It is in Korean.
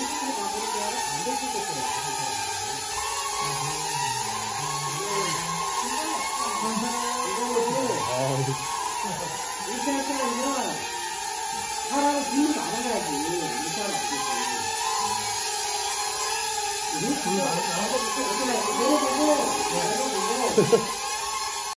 이렇게 할 사람이면 사람을 불러 나가야지. 이렇게 하면 안 되지. 이거 불러 나가고, 내려보고,